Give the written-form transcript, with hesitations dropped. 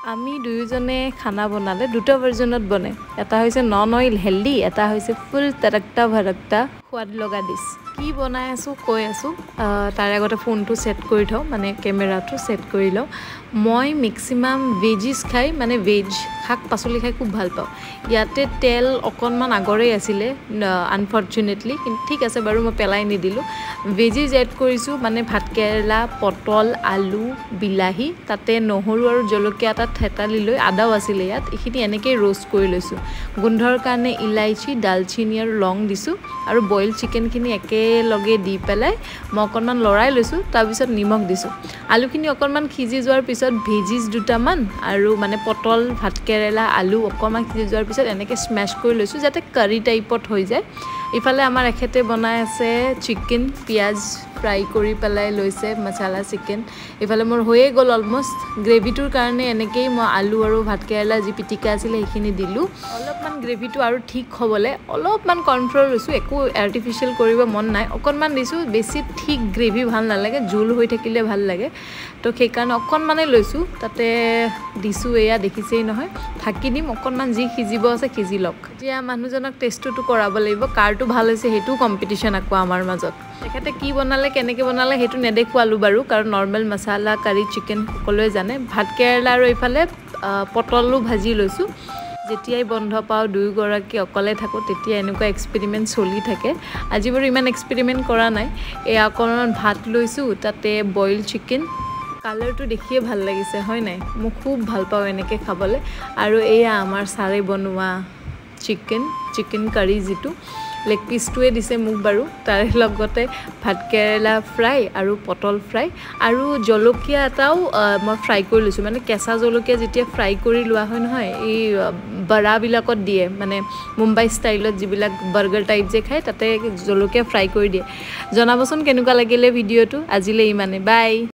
আমি দুয়োজনে খানা বনালে দুটা ভাৰ্জনত বনে এটা হৈছে নন অইল হেলদি এটা হৈছে ফুল তৰক্তা ভৰক্তা সোৱাদ লগা ডিশ কি বনাই আছো কৈ আছো তাৰ আগতে ফোনটো সেট কৰি থও মানে কেমেৰাটো সেট কৰি লও মই ম্যাক্সিমাম ভেজিস খাই মানে ভেজ শাক পাচলি খাই খুব ভাল পাও ইয়াতে তেল অকনমান আগৰে আছিল আনফৰচুনেটলি কিন্তু ঠিক আছে বাৰু মই পেলাই নি দিলো ভেজিস এড কৰিছো মানে ভাত কেৰেলা পটল আলু বিলাহী তাতে নহৰু আৰু জলকীয়া এটা থেতালি লৈ আদাও আছিল ইয়াত এখিনি এনেকৈ रोस्ट কৰি লৈছো গুন্ধৰ কাৰণে ইলাইচি দালচিনি আৰু লং দিছো আৰু বইল চিকেন খিনি একে লগে দি পেলাই মই অকনমান লৰাই লৈছো তাৰ পিছত নিমখ দিছো আলুখিনি অকনমান খিজি যোৱাৰ পিছত ভেজিস দুটামান আৰু মানে পটল ভাত কেৰেলা আলু অকনমান খিজি যোৱাৰ পিছত এনেকৈ স্ম্যাশ কৰি লৈছো যাতে কাৰি টাইপত হৈ যায় ইফালে আমাৰ এখেতে বনাই আছে চিকেন পিয়াজ ফ্ৰাই কৰি পেলাই লৈছে মছলা চিকেন ইফালে মোৰ হৈয়ে গল অলমোস্ট গ্ৰেভিটোৰ কাৰণে এনেকৈ মই আলু আৰু ভাত কেৰেলা যি পিটিকা আছিল সেইখিনি দিলো অলপমান গ্ৰেভিটো আৰু ঠিক হ'বলে অলপমান কৰ্নফ্লোৰ লৈছো একো আৰ্টিফিশিয়াল কৰিব মন নাই অকনমান দিছো বেছি ঠিক গ্ৰেভি ভাল নালাগে জুল হৈ থাকিলে ভাল লাগে তো সেই কাৰণে অকনমানে লৈছো তাতে দিছো এয়া দেখিছেই নহয় ঢাকি দিম অকনমান যি খিজিব আছে খিজি লক এতিয়া মানুহজনক টেষ্টটো কৰাব লাগিব কাৰটো ভাল হৈছে হেতু কম্পিটিশন আকো আমাৰ মাজত এখাতে কি বনালে কেনেকৈ বনালে হেতু নেদেখুৱালো বাৰু কাৰণ নৰমাল মছলা কাৰি চিকেন সকলোৱে জানে ভাত কেৰেলা আৰু ইফালে পটলও ভাজি লৈছো যেতিয়াই বন্ধ পাও দুই গৰাকী অকলে থাকো তেতিয়া এনেকুৱা এক্সপেৰিমেন্ট চলি থাকে আজি বাৰু ইমান এক্সপেৰিমেন্ট কৰা নাই এই অকনমান ভাত লৈছো তাতে বইল চিকেন কালাৰটো দেখিয়ে ভাল লাগিছে হয় নাই মই খুব ভাল পাও এনেকৈ খাবলে আৰু এয়া আমাৰ সাৰে বনোৱা চিকেন কাৰি জিতু লেগ পিসটোৱে দিছে মোক বাৰু তাৰ লগতে ভাত কেৰেলা ফ্ৰাই আৰু পটল ফ্ৰাই আৰু জলকীয়া এটাও মই ফ্ৰাই কৰি লৈছো মানে কেঁচা জলকীয়া যেতিয়া ফ্ৰাই কৰি লোৱা হয় নহয় এই বড়া বিলাকত দিয়ে মানে মুম্বাই ষ্টাইলত যিবিলাক বাৰ্গাৰ টাইপ যে খায় তাতে জলকীয়া ফ্ৰাই কৰি দিয়ে জনাবচোন কেনেকুৱা লাগিলে ভিডিঅটো আজিলে ইমানে বাই